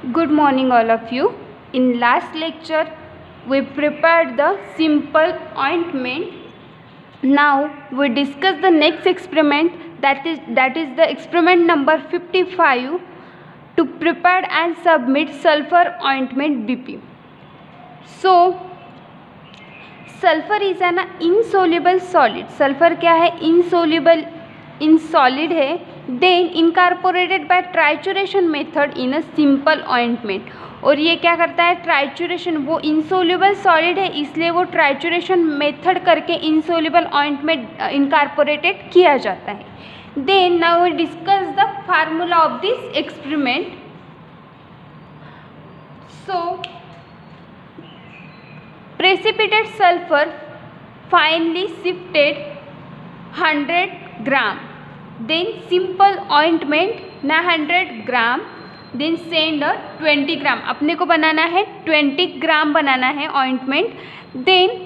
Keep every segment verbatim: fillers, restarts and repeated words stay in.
Good morning all of you. In last lecture we prepared the simple ointment. Now we discuss the next experiment, that is that is the experiment number fifty-five, to prepare and submit sulfur ointment B P. So sulfur is an insoluble solid. sulfur क्या है? insoluble in solid है. then incorporated by trituration method in a simple ointment. और ये क्या करता है? Trituration. वो insoluble solid है इसलिए वो ट्राइचुरेशन मेथड करके इंसोल्यूबल ऑइंटमेंट इनकॉर्पोरेटेड किया जाता है. Then now we discuss the formula of this experiment. So precipitate sulfur finely sifted one hundred gram, then simple ointment one hundred gram, then send a twenty gram. अपने को बनाना है twenty gram बनाना है ointment. then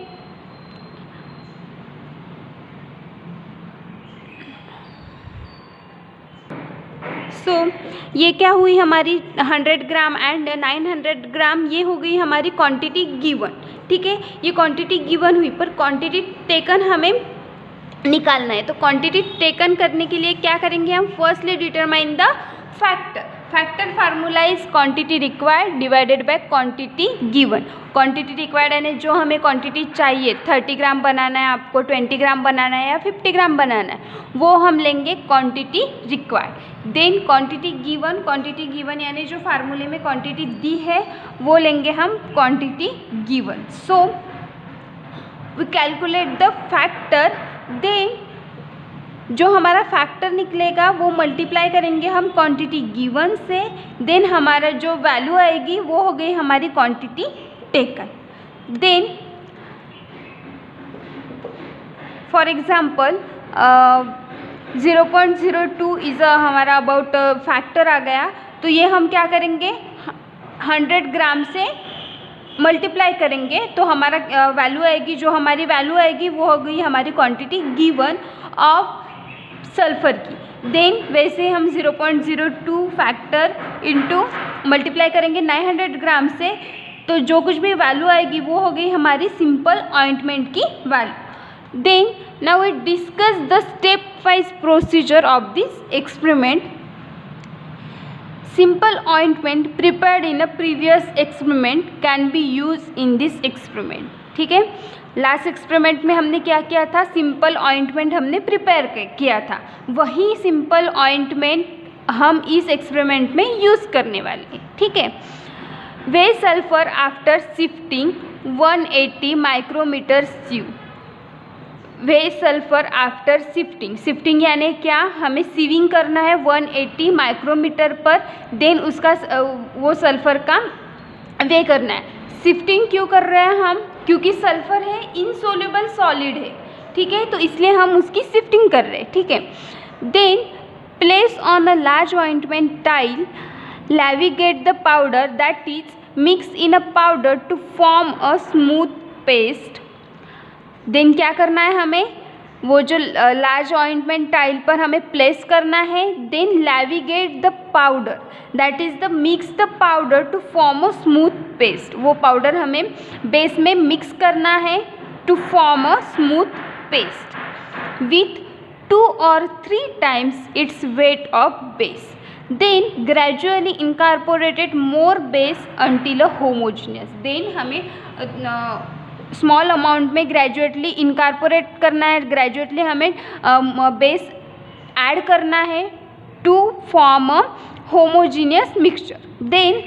सो so, ये क्या हुई हमारी one hundred gram and nine hundred gram, ये हो गई हमारी क्वांटिटी गिवन. ठीक है, ये क्वांटिटी गिवन हुई, पर क्वांटिटी टेकन हमें निकालना है. तो क्वांटिटी टेकन करने के लिए क्या करेंगे हम? Firstly determine the factor. Factor formula is quantity required divided by quantity given. Quantity required यानी जो हमें क्वांटिटी चाहिए, थर्टी ग्राम बनाना है आपको, ट्वेंटी ग्राम बनाना है या फिफ्टी ग्राम बनाना है, वो हम लेंगे quantity required. Then quantity given. Quantity given यानी जो फार्मूले में क्वांटिटी दी है वो लेंगे हम quantity given. So we calculate the factor. Then जो हमारा फैक्टर निकलेगा वो मल्टीप्लाई करेंगे हम क्वांटिटी गिवन से. देन हमारा जो वैल्यू आएगी वो हो गई हमारी quantity taken. Then for example zero point zero two is हमारा अबाउट फैक्टर आ गया. तो ये हम क्या करेंगे? हंड्रेड ग्राम से मल्टीप्लाई करेंगे तो हमारा वैल्यू आएगी, जो हमारी वैल्यू आएगी वो हो गई हमारी क्वांटिटी गिवन ऑफ सल्फर की. देन वैसे हम zero point zero two factor into multiply करेंगे नाइन हंड्रेड ग्राम से, तो जो कुछ भी वैल्यू आएगी वो हो गई हमारी सिंपल ऑइंटमेंट की value. Then now we discuss the step wise procedure of this experiment. Simple ointment prepared in a previous experiment can be used in this experiment. ठीक है, लास्ट एक्सपेरिमेंट में हमने क्या किया था? सिंपल ऑइंटमेंट हमने prepare किया था. वही सिंपल ऑइंटमेंट हम इस एक्सपेरिमेंट में यूज़ करने वाले हैं. ठीक है. Weigh sulphur after shifting one eighty micrometre sieve. Weigh sulphur after shifting. Shifting यानी क्या? हमें सीविंग करना है one eighty माइक्रोमीटर पर. देन उसका वो सल्फर का वे करना है. शिफ्टिंग क्यों कर रहे हैं हम? क्योंकि सल्फर है इनसोल्यूबल सॉलिड है. ठीक है, तो इसलिए हम उसकी शिफ्टिंग कर रहे हैं. ठीक है. Then place on a large ointment tile, levigate the powder that is mix in a powder to form a smooth paste. Then क्या करना है हमें? वो जो लार्ज ऑइंटमेंट टाइल पर हमें प्लेस करना है. Then levigate the powder that is the mix the powder to form a smooth paste. वो पाउडर हमें बेस में मिक्स करना है to form a smooth paste with two और three times its weight of base. Then gradually incorporated more base until a homogeneous. Then हमें small amount में gradually incorporate करना है, ग्रेजुएटली हमें बेस ऐड करना है to form a homogeneous mixture. Then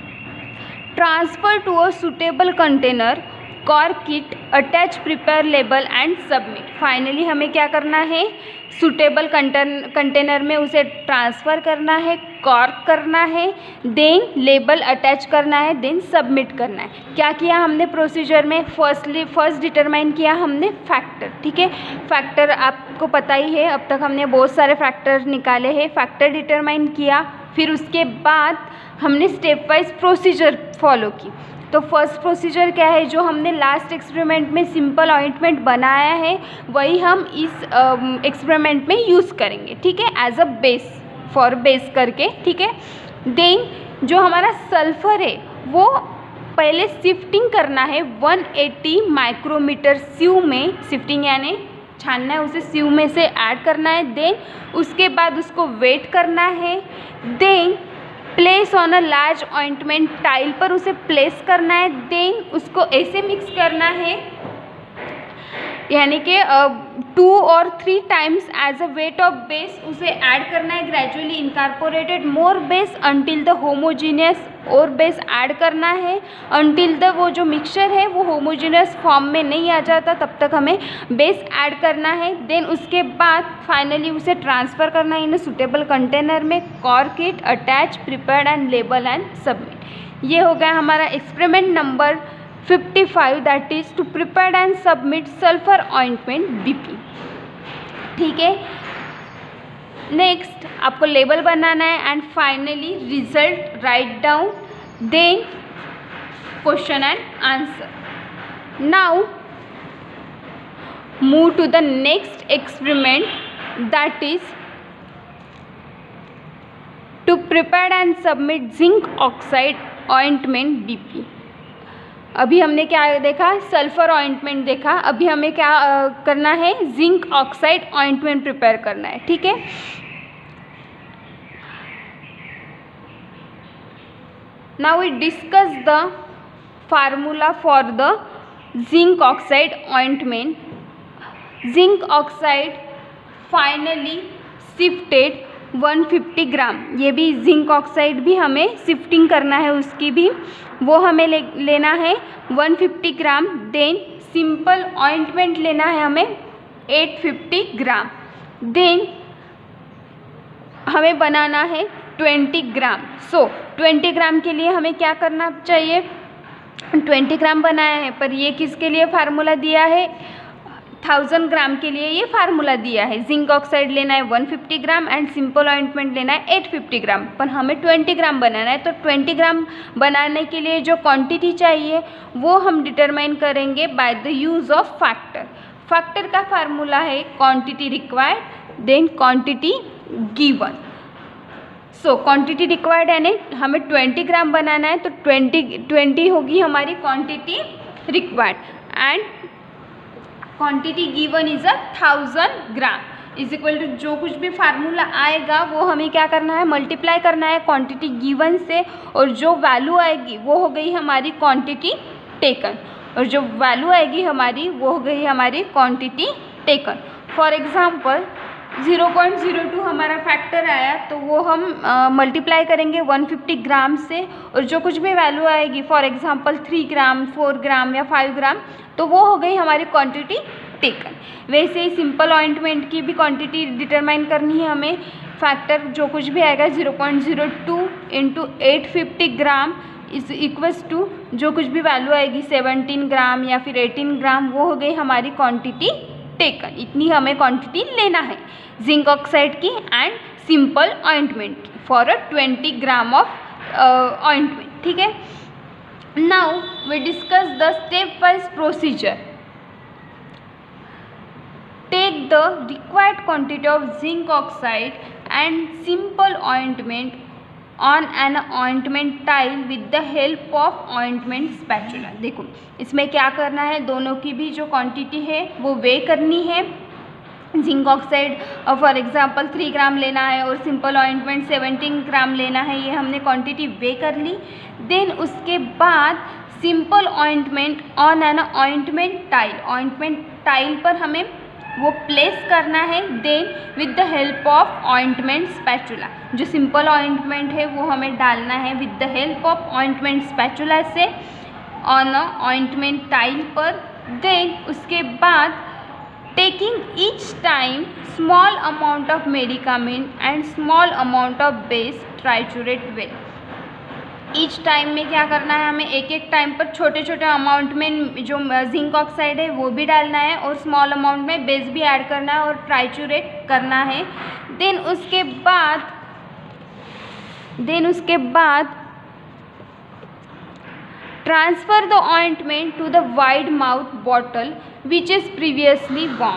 transfer to a suitable container, cork it, attach prepare label and submit. Finally हमें क्या करना है? सुटेबल कंटेनर में उसे ट्रांसफ़र करना है, कॉर्क करना है, देन लेबल अटैच करना है, देन सबमिट करना है. क्या किया हमने प्रोसीजर में? फर्स्टली फर्स्ट डिटरमाइन किया हमने फैक्टर. ठीक है, फैक्टर आपको पता ही है, अब तक हमने बहुत सारे फैक्टर निकाले हैं. फैक्टर डिटरमाइन किया, फिर उसके बाद हमने स्टेप वाइज प्रोसीजर फॉलो की. तो फर्स्ट प्रोसीजर क्या है? जो हमने लास्ट एक्सपेरिमेंट में सिंपल ऑइंटमेंट बनाया है वही हम इस एक्सपेरिमेंट में यूज़ करेंगे. ठीक है, as a base for base करके, ठीक है। देन जो हमारा सल्फर है वो पहले शिफ्टिंग करना है वन एटी माइक्रोमीटर स्यू में, शिफ्टिंग यानी छानना है उसे स्यू में से ऐड करना है। देन उसके बाद उसको वेट करना है। Then place on a large ointment tile पर उसे प्लेस करना है। देन उसको ऐसे मिक्स करना है यानी कि टू और three times as a weight of base उसे ऐड करना है। Gradually incorporated more base until the homogeneous, और बेस ऐड करना है अंटिल द वो जो मिक्सचर है वो होमोजीनियस फॉर्म में नहीं आ जाता, तब तक हमें बेस ऐड करना है। देन उसके बाद फाइनली उसे ट्रांसफ़र करना है इन सुटेबल कंटेनर में, cork it, attach, prepared and label and submit. ये हो गया हमारा experiment number fifty five, that is to prepare and submit sulphur ointment BP, ठीक है। नेक्स्ट आपको लेबल बनाना है and finally result write down, then question and answer. Now move to the next experiment, that is to prepare and submit zinc oxide ointment BP. अभी हमने क्या देखा, sulphur ointment देखा, अभी हमें क्या आ, करना है, जिंक ऑक्साइड ऑइंटमेंट प्रिपेयर करना है, ठीक है। Now we discuss the formula for the zinc oxide ointment. Zinc oxide finely shifted one fifty gram, ये भी जिंक ऑक्साइड भी हमें शिफ्टिंग करना है, उसकी भी वो हमें ले, लेना है one fifty gram. Then simple ointment लेना है हमें एट फिफ्टी ग्राम। देन हमें बनाना है twenty gram. So twenty gram के लिए हमें क्या करना चाहिए, ट्वेंटी ग्राम बनाया है, पर ये किसके लिए फार्मूला दिया है, थाउजेंड ग्राम के लिए ये फार्मूला दिया है। जिंक ऑक्साइड लेना है one fifty gram and simple ointment लेना है एट फिफ्टी ग्राम, पर हमें ट्वेंटी ग्राम बनाना है। तो ट्वेंटी ग्राम बनाने के लिए जो क्वांटिटी चाहिए वो हम डिटरमाइन करेंगे by the use of factor. Factor का फार्मूला है quantity required then quantity given. So quantity required यानी हमें ट्वेंटी ग्राम बनाना है, तो ट्वेंटी ट्वेंटी होगी हमारी quantity required and quantity given is a thousand gram is equal to जो कुछ भी फार्मूला आएगा वो हमें क्या करना है, मल्टीप्लाई करना है क्वांटिटी गिवन से, और जो वैल्यू आएगी वो हो गई हमारी क्वांटिटी टेकन, और जो वैल्यू आएगी हमारी वो हो गई हमारी quantity taken. For example zero point zero two हमारा फैक्टर आया, तो वो हम मल्टीप्लाई करेंगे वन फिफ्टी ग्राम से, और जो कुछ भी वैल्यू आएगी for example three gram, four gram या फाइव ग्राम, तो वो हो गई हमारी क्वांटिटी टेकन। वैसे ही सिंपल ऑइंटमेंट की भी क्वांटिटी डिटरमाइन करनी है हमें। फैक्टर जो कुछ भी आएगा zero point zero two into eight fifty gram is equals to जो कुछ भी वैल्यू आएगी सेवनटीन ग्राम या फिर एटीन ग्राम, वो हो गई हमारी क्वांटिटी टेकन। इतनी हमें क्वांटिटी लेना है जिंक ऑक्साइड की एंड सिंपल ऑइंटमेंट की for a twenty gram of ointment, ठीक है। Now we discuss the step wise procedure. Take the required quantity of zinc oxide and simple ointment on an ointment tile with the help of ointment spatula. देखो इसमें क्या करना है, दोनों की भी जो क्वांटिटी है वो वे करनी है। Zinc oxide for example three gram लेना है और सिंपल ऑइंटमेंट सेवनटीन ग्राम लेना है, ये हमने क्वांटिटी वे कर ली। देन उसके बाद simple ointment on an ointment tile, ointment tile पर हमें वो प्लेस करना है। Then with the help of ointment spatula, जो सिंपल ऑइंटमेंट है वो हमें डालना है with the help of ointment spatula से ऑन अ ऑइंटमेंट टाइल पर। देन उसके बाद taking each time small amount of medicament and small amount of base triturate well. Each time में क्या करना है, हमें एक एक टाइम पर छोटे छोटे अमाउंट में जो जिंक ऑक्साइड है वो भी डालना है और स्मॉल अमाउंट में बेस भी ऐड करना है और ट्राइचुरेट करना है। देन उसके बाद देन उसके बाद transfer the ointment to the wide mouth bottle which is previously warm.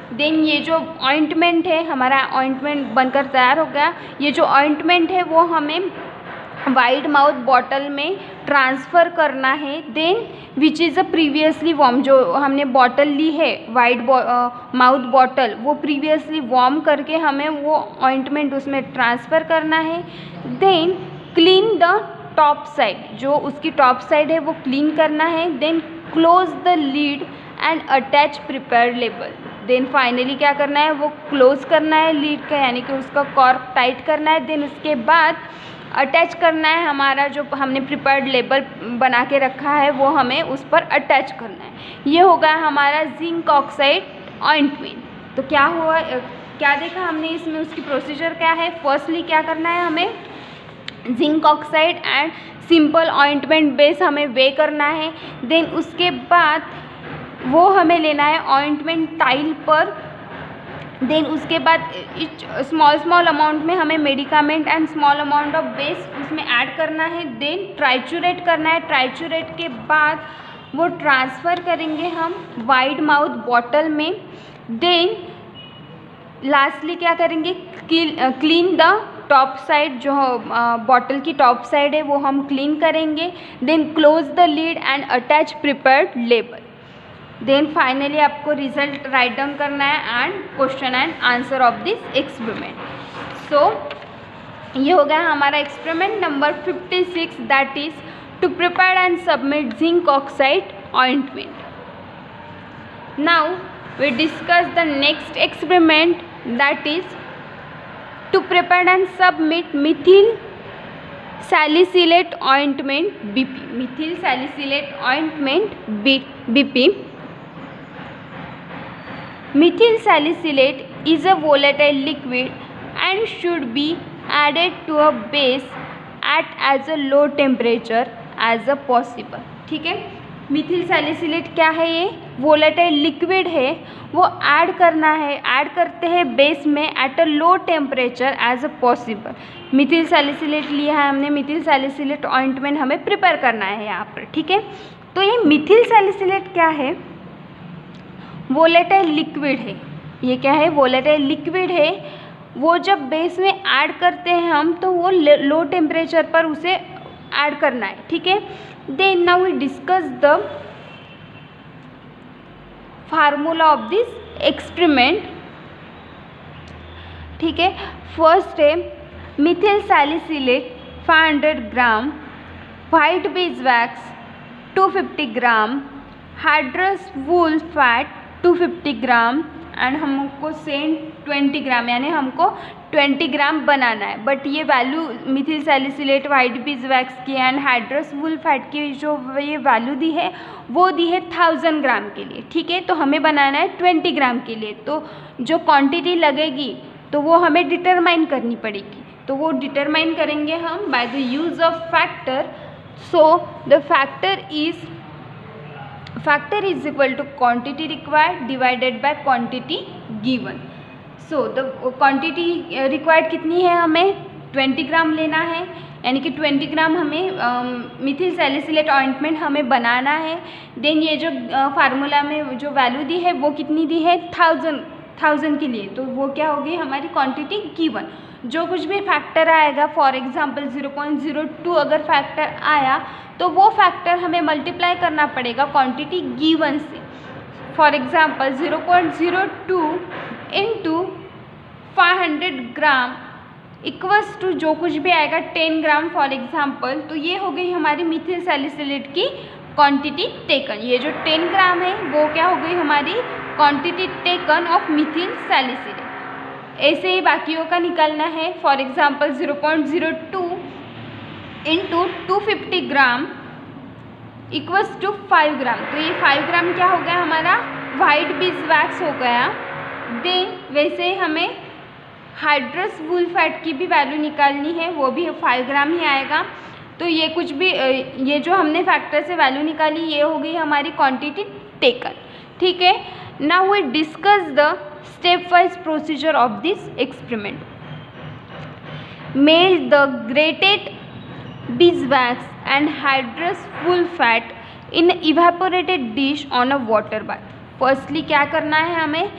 Then ये जो ऑइंटमेंट है हमारा ऑइंटमेंट बनकर तैयार हो गया। ये जो ऑइंटमेंट है वो हमें वाइड माउथ बॉटल में ट्रांसफ़र करना है। Then which is a previously warm, जो हमने बॉटल ली है वाइड माउथ बॉटल वो प्रीवियसली वार्म करके हमें वो ऑइंटमेंट उसमें ट्रांसफ़र करना है। Then clean the top side, जो उसकी टॉप साइड है वो क्लीन करना है। Then close the lid and attach prepared label. Then finally क्या करना है, वो क्लोज करना है लीड का, यानी कि उसका कॉर्क टाइट करना है। देन उसके बाद अटैच करना है, हमारा जो हमने प्रिपेयर्ड लेबल बना के रखा है वो हमें उस पर अटैच करना है। ये होगा हमारा जिंक ऑक्साइड ऑइंटमेंट। तो क्या हुआ, क्या देखा हमने इसमें, उसकी प्रोसीजर क्या है। फर्स्टली क्या करना है, हमें zinc oxide and simple ointment base हमें वे करना है। देन उसके बाद वो हमें लेना है ऑइंटमेंट टाइल पर। देन उसके बाद स्मॉल स्मॉल अमाउंट में हमें medicament and small amount of base उसमें ऐड करना है। देन ट्राइचुरेट करना है। ट्राइचुरेट के बाद वो ट्रांसफ़र करेंगे हम वाइड माउथ बॉटल में। देन लास्टली क्या करेंगे, क्लीन द टॉप साइड, जो बॉटल की टॉप साइड है वो हम क्लीन करेंगे। Then close the lid and attach prepared label. Then finally आपको रिजल्ट राइट डाउन करना है and question and answer of this experiment. So ये हो गया हमारा experiment number fifty six, that is to prepare and submit zinc oxide ointment. Now we discuss the next experiment, that is to prepare and submit methyl salicylate ointment BP. Methyl salicylate ointment BP. Methyl salicylate is a volatile liquid and should be added to a base at as a low temperature as a possible। ठीक है, methyl salicylate क्या है, ये volatile liquid है, वो add करना है, add करते हैं बेस में at a low temperature as a possible. Methyl salicylate लिया है हमने, मिथिल सैलिसिलेट ऑइंटमेंट हमें प्रिपेयर करना है यहाँ पर। ठीक है, तो ये मिथिल सैलिसिलेट क्या है, वोलेटाइल लिक्विड है। ये क्या है, वोलेटाइल लिक्विड है। वो जब बेस में ऐड करते हैं हम तो वो लो टेम्परेचर पर उसे ऐड करना है। ठीक है, then now we discuss the formula of this experiment. ठीक है, फर्स्ट है methyl salicylate five hundred gram, white beeswax two fifty gram, hydrous wool fat two fifty gram and हमको सेंट ट्वेंटी ग्राम, यानी हमको ट्वेंटी ग्राम बनाना है। But ये value methyl salicylate, white beeswax की एंड हाइड्रस वूल फैट की जो ये वैल्यू दी है वो दी है थाउजेंड ग्राम के लिए। ठीक है, तो हमें बनाना है ट्वेंटी ग्राम के लिए, तो जो क्वांटिटी लगेगी तो वो हमें डिटरमाइन करनी पड़ेगी। तो वो डिटरमाइन करेंगे हम by the use of factor. So the factor is factor is equal to quantity required divided by quantity given। so the quantity required कितनी है, हमें ट्वेंटी ग्राम लेना है, यानी कि ट्वेंटी ग्राम हमें मिथिल सैलिसिलेट ऑइंटमेंट हमें बनाना है। देन ये जो फार्मूला में जो वैल्यू दी है वो कितनी दी है, थाउजेंड थाउजेंड के लिए, तो वो क्या होगी हमारी क्वांटिटी गिवन। जो कुछ भी फैक्टर आएगा, for example zero point zero two अगर फैक्टर आया तो वो फैक्टर हमें मल्टीप्लाई करना पड़ेगा क्वांटिटी गिवन से। For example zero point zero two into five hundred gram equals to जो कुछ भी आएगा टेन ग्राम फॉर एग्जांपल। तो ये हो गई हमारी मिथिल सैलिसिलेट की क्वांटिटी टेकन। ये जो टेन ग्राम है वो क्या हो गई हमारी quantity taken of methyl salicylate. ऐसे ही बाकियों का निकालना है। For example zero point zero two into two fifty gram equals to five gram. तो ये फाइव ग्राम क्या हो गया हमारा वाइट बीज वैक्स हो गया। देन वैसे ही हमें हाइड्रस वूल फैट की भी वैल्यू निकालनी है, वो भी फाइव ग्राम ही आएगा। तो ये कुछ भी ये जो हमने फैक्टर से वैल्यू निकाली ये हो गई हमारी क्वांटिटी टेकन। ठीक है, now we discuss the step wise procedure of this experiment. Melt the grated beeswax and hydrous wool fat in evaporated dish on a water bath। Firstly क्या करना है, हमें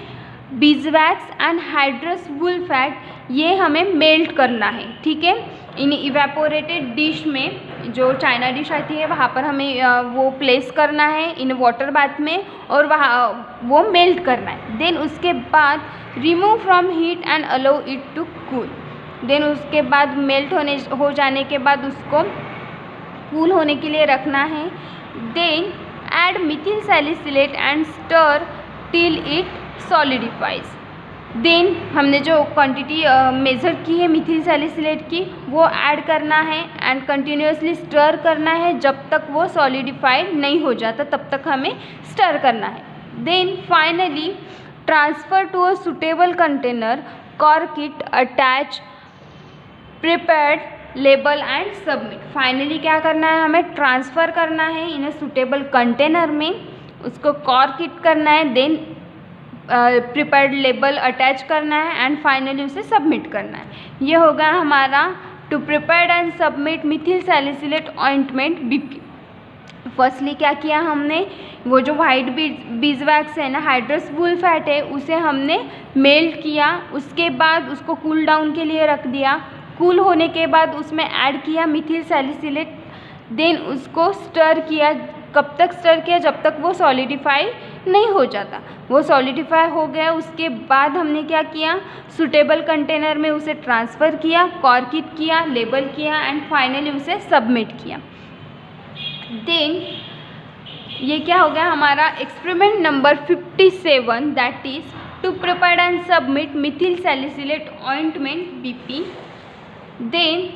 beeswax and hydrous wool fat, ये हमें melt करना है, ठीक है। इन इवेपोरेटेड डिश में, जो चाइना डिश आती है वहाँ पर हमें वो प्लेस करना है इन वाटर बाथ में, और वहाँ वो मेल्ट करना है। देन उसके बाद remove from heat and allow it to cool. Then उसके बाद मेल्ट होने हो जाने के बाद उसको कूल होने के लिए रखना है। Then add methyl salicylate and stir till it solidifies. Then हमने जो क्वांटिटी मेज़र की है मिथिल सैलिसिलेट की, वो ऐड करना है एंड कंटिन्यूसली स्टर करना है जब तक वो सॉलिडिफाइड नहीं हो जाता, तब तक हमें स्टर करना है। Then finally transfer to a suitable container, cork it, attach, prepared, label and submit. Finally क्या करना है, हमें ट्रांसफ़र करना है इन अ सुटेबल कंटेनर में, उसको कॉर्क इट करना है, देन प्रिपेयर्ड लेबल अटैच करना है एंड फाइनली उसे सबमिट करना है। ये होगा हमारा to prepared and submit methyl salicylate ointment BP. Firstly क्या किया हमने, वो जो वाइट बीजवैक्स है ना, हाइड्रस वुल फैट है, उसे हमने मेल्ट किया, उसके बाद उसको कूल डाउन के लिए रख दिया। कूल होने के बाद उसमें ऐड किया मिथिल सैलिसिलेट, देन उसको स्टर किया। कब तक स्टर किया, जब तक वो सॉलिडिफाई नहीं हो जाता। वो सॉलिडिफाई हो गया, उसके बाद हमने क्या किया, सूटेबल कंटेनर में उसे ट्रांसफ़र किया, कॉर्क इट किया, लेबल किया एंड फाइनली उसे सबमिट किया। देन ये क्या हो गया हमारा experiment number fifty seven, that is to prepare and submit methyl salicylate ointment BP. Then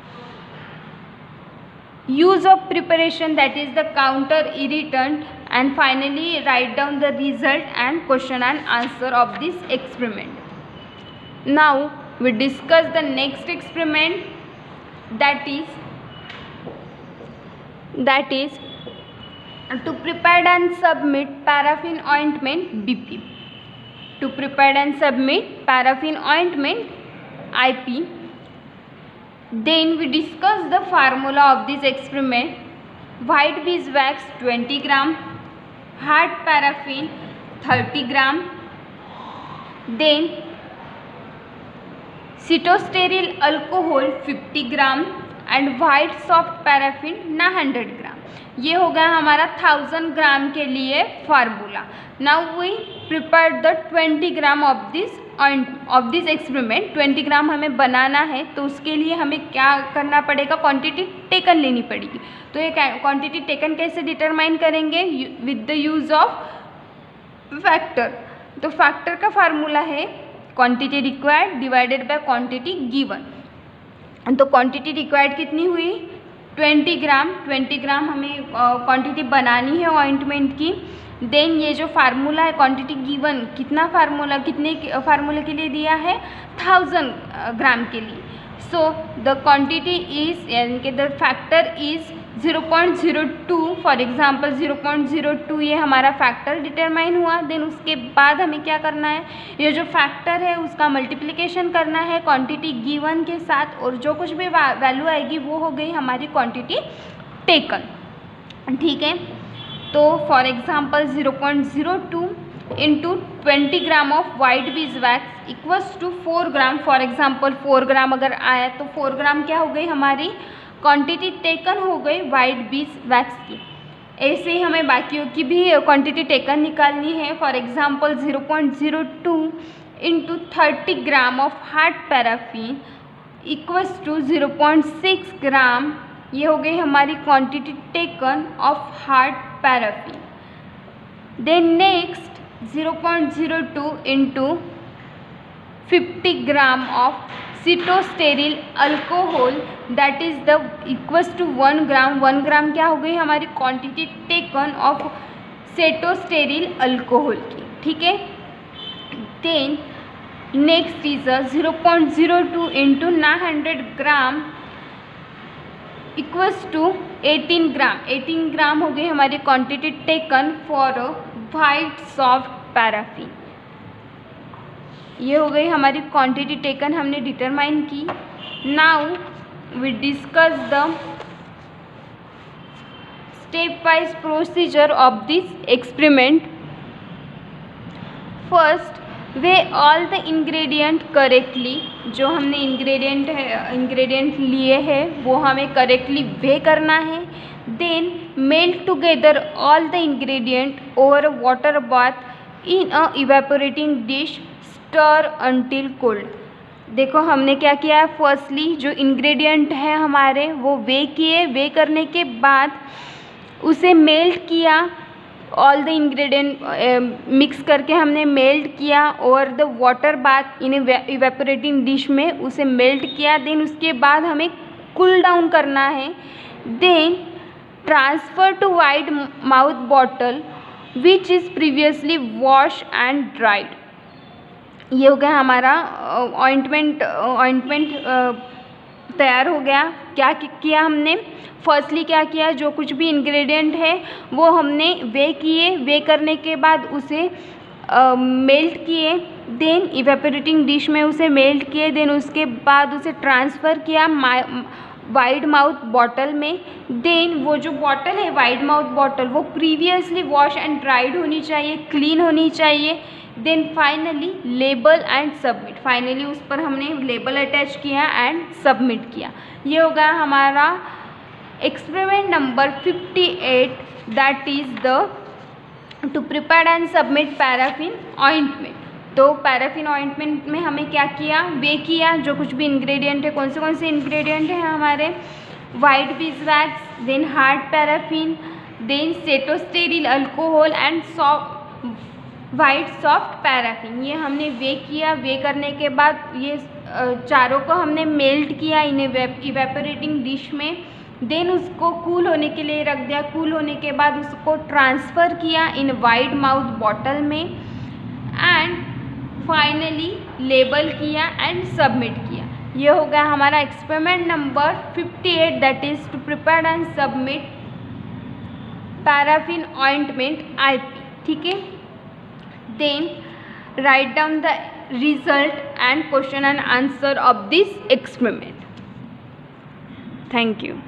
use of preparation, that is the counter irritant, and finally write down the result and question and answer of this experiment. Now we discuss the next experiment, that is that is to prepare and submit paraffin ointment B P. To prepare and submit paraffin ointment I P. Then we discuss the formula of this experiment. White beeswax twenty gram, hard paraffin thirty gram, then cytosteril alcohol fifty gram and white soft paraffin nine hundred gram. ये हो गया हमारा thousand gram के लिए formula. Now we prepare the twenty gram of this of this experiment. Twenty gram हमें बनाना है, तो उसके लिए हमें क्या करना पड़ेगा, क्वांटिटी टेकन लेनी पड़ेगी। तो ये क्वांटिटी टेकन कैसे डिटरमाइन करेंगे, with the use of factor. तो फैक्टर का फार्मूला है quantity required divided by quantity given. तो क्वांटिटी रिक्वायर्ड कितनी हुई, ट्वेंटी ग्राम। ट्वेंटी ग्राम हमें क्वांटिटी uh, बनानी है ऑइंटमेंट की। देन ये जो फार्मूला है क्वांटिटी गिवन, कितना फार्मूला कितने फार्मूले के लिए दिया है, थाउजेंड ग्राम के लिए। सो द क्वांटिटी इज, यानी कि the factor is zero point zero two. For example zero point zero two ये हमारा फैक्टर डिटरमाइन हुआ। देन उसके बाद हमें क्या करना है, ये जो फैक्टर है उसका मल्टीप्लिकेशन करना है क्वांटिटी गिवन के साथ, और जो कुछ भी वैल्यू आएगी वो हो गई हमारी क्वांटिटी टेकन, ठीक है। तो for example zero point zero two into twenty gram of white beeswax equals to four gram. For example four gram अगर आया तो फोर ग्राम क्या हो गई हमारी क्वांटिटी टेकन हो गई वाइट बीजवैक्स की। ऐसे ही हमें बाकियों की भी क्वांटिटी टेकन निकालनी है। For example zero point zero two into thirty gram of hard paraffin equals to zero point six gram. ये हो गई हमारी quantity taken of hard paraffin. Then next zero point zero two into fifty gram of cetostearyl alcohol, that is the equals to one gram. One gram क्या हो गई हमारी quantity taken of cetostearyl alcohol की, ठीक है। Then next is a zero point zero two into nine hundred gram equals to eighteen gram. Eighteen gram हो गई हमारी quantity taken for white soft paraffin. ये हो गई हमारी क्वांटिटी टेकन, हमने डिटरमाइन की। Now we discuss the step wise procedure of this experiment. First weigh all the ingredient correctly, जो हमने इंग्रेडिएंट है इंग्रेडिएंट लिए हैं वो हमें करेक्टली वे करना है। Then melt together all the ingredient over water bath in a evaporating dish, stir until cold. देखो हमने क्या किया है, फर्स्टली जो इंग्रेडिएंट है हमारे वो वे किए, वे करने के बाद उसे मेल्ट किया, ऑल द इंग्रेडिएंट मिक्स करके हमने मेल्ट किया और the water bath in evaporating dish में उसे मेल्ट किया। देन उसके बाद हमें कूल डाउन करना है। Then transfer to wide mouth bottle which is previously wash and dried. ये हो गया हमारा ऑइंटमेंट ऑइंटमेंट तैयार हो गया। क्या किया हमने, फर्स्टली क्या किया, जो कुछ भी इंग्रेडिएंट है वो हमने वे किए, वे करने के बाद उसे मेल्ट किए, देन इवेपोरेटिंग डिश में उसे मेल्ट किए, देन उसके बाद उसे ट्रांसफ़र किया वाइड माउथ बॉटल में। देन वो जो बॉटल है वाइड माउथ बॉटल वो प्रीवियसली वॉश एंड ड्राइड होनी चाहिए, क्लीन होनी चाहिए। Then finally label and submit, finally उस पर हमने लेबल अटैच किया एंड सबमिट किया। ये हो गया हमारा experiment number fifty eight, that is the to prepare and submit paraffin ointment. तो पैराफिन ऑइंटमेंट में हमें क्या किया, वे किया, जो कुछ भी इंग्रेडिएंट है, कौन से कौन से इंग्रेडिएंट हैं हमारे, white beeswax, then hard paraffin, then cetostearyl alcohol and soft white soft paraffin. ये हमने वे किया, वे करने के बाद ये चारों को हमने मेल्ट किया इन इवेपोरेटिंग डिश में। देन उसको कूल होने के लिए रख दिया, कूल होने के बाद उसको ट्रांसफ़र किया इन वाइड माउथ बॉटल में एंड फाइनली लेबल किया एंड सबमिट किया। ये हो गया हमारा experiment number fifty eight, that is to prepare and submit paraffin ointment IP. ठीक है, then write down the result and question and answer of this experiment. Thank you.